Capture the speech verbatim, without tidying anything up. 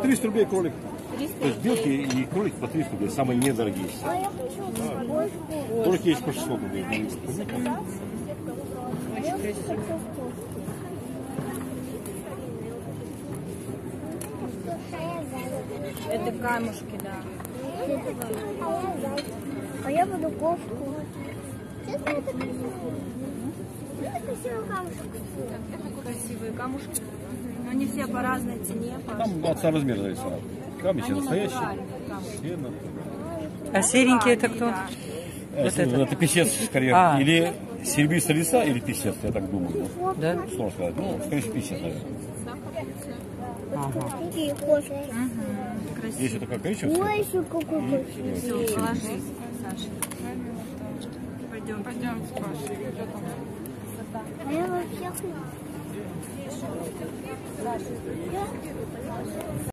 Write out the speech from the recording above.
триста рублей кролик. триста То есть белки и кролик по триста рублей, самые недорогие. А я хочу. Кролик есть по шестьсот рублей. Очень красиво. Это камушки, да. А я буду кофту. Честно, это красиво. Это красивый камушек. Красивые камушки. Но они все по разной цене. По... Там от размера зависит. Камни все Они настоящие. натуральные камушки. Все натуральные. А серенький это кто? Да. Вот Вот это. это. это писец скорее. А. Или серебристая лиса, или писец, я так думаю. Да? Сложно сказать. Ну, скорее всего, писец, наверное. Ага. Такие кошки. Угу. Красиво. Есть вот такая коричневая. Ой, еще какой красивый. Все, положи, Саша. Пойдем, пойдем, Саша. А я вообще хочу.